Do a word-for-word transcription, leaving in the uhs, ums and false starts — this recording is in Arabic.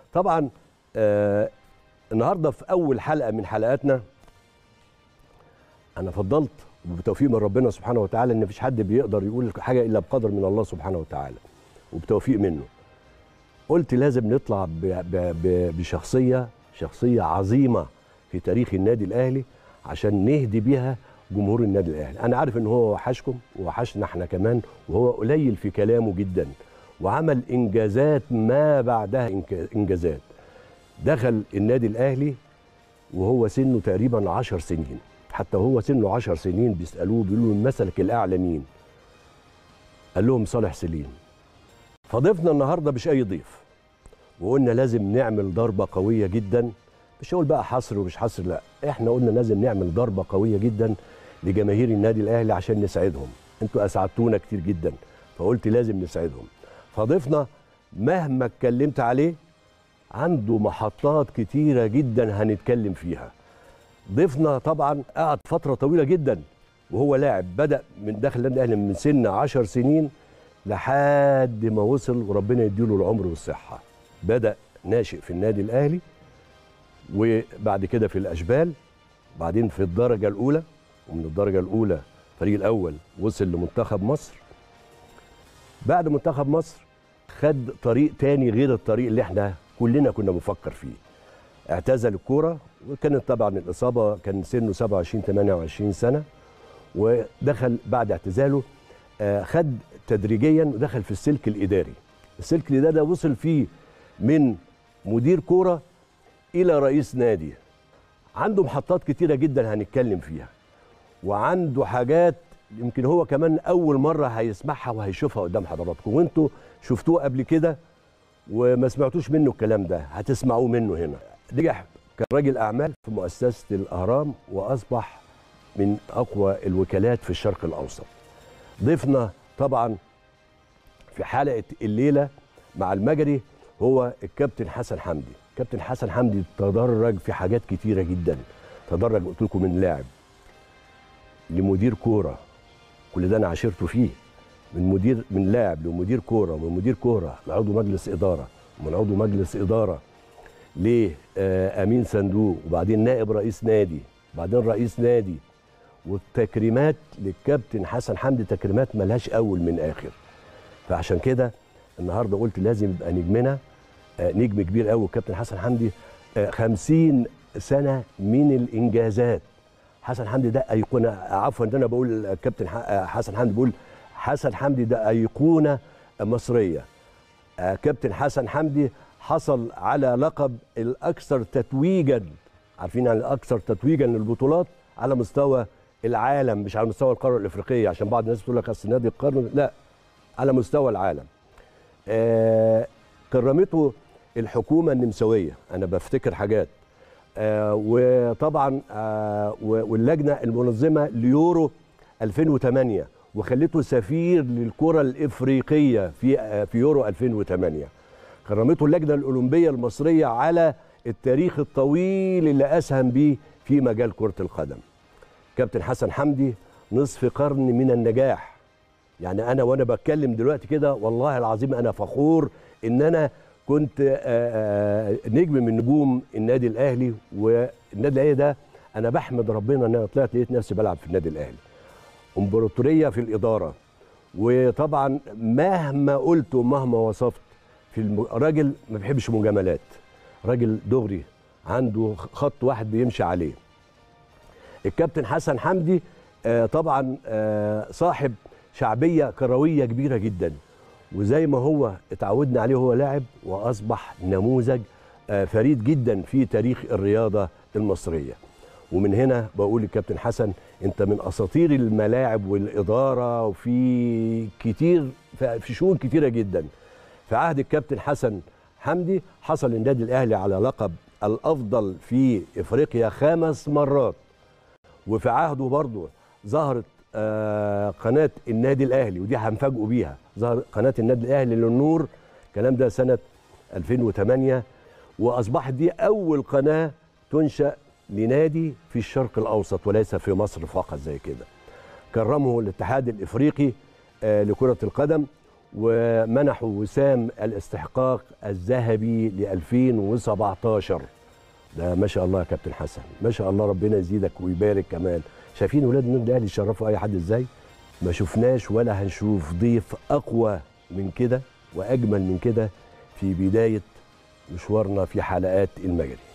طبعا آه النهارده في اول حلقه من حلقاتنا انا فضلت وبتوفيق من ربنا سبحانه وتعالى ان مفيش حد بيقدر يقول حاجه الا بقدر من الله سبحانه وتعالى وبتوفيق منه. قلت لازم نطلع ب ب ب بشخصيه شخصيه عظيمه في تاريخ النادي الاهلي عشان نهدي بيها جمهور النادي الاهلي. انا عارف ان هو وحشكم ووحشنا احنا كمان، وهو قليل في كلامه جدا وعمل انجازات ما بعدها انجازات. دخل النادي الاهلي وهو سنه تقريبا عشر سنين، حتى وهو سنه عشر سنين بيسالوه بيقولوا مثلك الاعلى مين؟ قال لهم صالح سليم. فضيفنا النهارده مش اي ضيف، وقلنا لازم نعمل ضربه قويه جدا، مش هقول بقى حصر ومش حصر، لا احنا قلنا لازم نعمل ضربه قويه جدا لجماهير النادي الاهلي عشان نسعدهم. انتوا اسعدتونا كتير جدا، فقلت لازم نسعدهم. فضيفنا مهما اتكلمت عليه عنده محطات كتيره جدا هنتكلم فيها. ضيفنا طبعا قعد فتره طويله جدا وهو لاعب، بدا من داخل النادي الاهلي من سن عشر سنين لحد ما وصل وربنا يديله العمر والصحه. بدا ناشئ في النادي الاهلي، وبعد كده في الاشبال، بعدين في الدرجه الاولى، ومن الدرجه الاولى الفريق الاول وصل لمنتخب مصر. بعد منتخب مصر خد طريق تاني غير الطريق اللي احنا كلنا كنا بنفكر فيه. اعتزل الكوره، وكانت طبعا الاصابه كان سنه سبعة وعشرين ثمانية وعشرين سنه، ودخل بعد اعتزاله آه خد تدريجيا ودخل في السلك الاداري. السلك الاداري ده وصل فيه من مدير كوره الى رئيس نادي. عنده محطات كتيره جدا هنتكلم فيها، وعنده حاجات يمكن هو كمان اول مره هيسمعها وهيشوفها قدام حضراتكم، وانتوا شفتوه قبل كده وما سمعتوش منه الكلام ده، هتسمعوه منه هنا. نجح كراجل اعمال في مؤسسه الاهرام واصبح من اقوى الوكالات في الشرق الاوسط. ضيفنا طبعا في حلقه الليله مع المجري هو الكابتن حسن حمدي. كابتن حسن حمدي تدرج في حاجات كتيره جدا، تدرج قلت لكم من لاعب لمدير كوره، كل ده انا عاشرته فيه، من مدير من لاعب لمدير كوره، ومن مدير كوره لعضو مجلس اداره، ومن عضو مجلس اداره لامين صندوق، وبعدين نائب رئيس نادي، وبعدين رئيس نادي. والتكريمات للكابتن حسن حمدي تكريمات ملهاش اول من اخر. فعشان كده النهارده قلت لازم يبقى نجمنا نجم كبير قوي الكابتن حسن حمدي. خمسين سنه من الانجازات. حسن حمدي ده ايقونه، عفوا ان انا بقول الكابتن حسن حمدي، بقول حسن حمدي ده ايقونه مصريه. كابتن حسن حمدي حصل على لقب الاكثر تتويجا، عارفين يعني الاكثر تتويجا للبطولات على مستوى العالم، مش على مستوى القاره الافريقيه، عشان بعض الناس بتقول لك اصل نادي القرن، لا، على مستوى العالم. آه كرمته الحكومه النمساويه، انا بفتكر حاجات. آه وطبعا آه واللجنه المنظمه ليورو ألفين وثمانية، وخلته سفير للكره الافريقيه في آه في يورو ألفين وثمانية. كرمته اللجنه الاولمبيه المصريه على التاريخ الطويل اللي اسهم بيه في مجال كره القدم. كابتن حسن حمدي نصف قرن من النجاح. يعني انا وانا بتكلم دلوقتي كده والله العظيم انا فخور ان انا كنت نجم من نجوم النادي الاهلي. والنادي الاهلي ده انا بحمد ربنا ان انا طلعت لقيت نفسي بلعب في النادي الاهلي. امبراطوريه في الاداره، وطبعا مهما قلت ومهما وصفت في الم... راجل ما بيحبش مجاملات، راجل دغري عنده خط واحد بيمشي عليه. الكابتن حسن حمدي آه طبعا آه صاحب شعبيه كرويه كبيره جدا، وزي ما هو اتعودنا عليه هو لاعب، واصبح نموذج آه فريد جدا في تاريخ الرياضه المصريه. ومن هنا بقول للكابتن حسن انت من اساطير الملاعب والاداره، وفي كتير في شؤون كتيره جدا. في عهد الكابتن حسن حمدي حصل النادي الاهلي على لقب الافضل في افريقيا خمس مرات. وفي عهده برضه ظهرت آه قناه النادي الاهلي، ودي هنفاجئوا بيها، ظهر قناه النادي الاهلي للنور، الكلام ده سنه ألفين وثمانية، واصبحت دي اول قناه تنشا لنادي في الشرق الاوسط وليس في مصر فقط زي كده. كرمه الاتحاد الافريقي آه لكره القدم، ومنحوا وسام الاستحقاق الذهبي ل ألفين وسبعتاشر. ده ما شاء الله يا كابتن حسن، ما شاء الله، ربنا يزيدك ويبارك كمان. شايفين ولاد النادي الاهلي يشرفوا اي حد ازاي؟ ما شفناش ولا هنشوف ضيف اقوى من كده واجمل من كده في بدايه مشوارنا في حلقات المجري.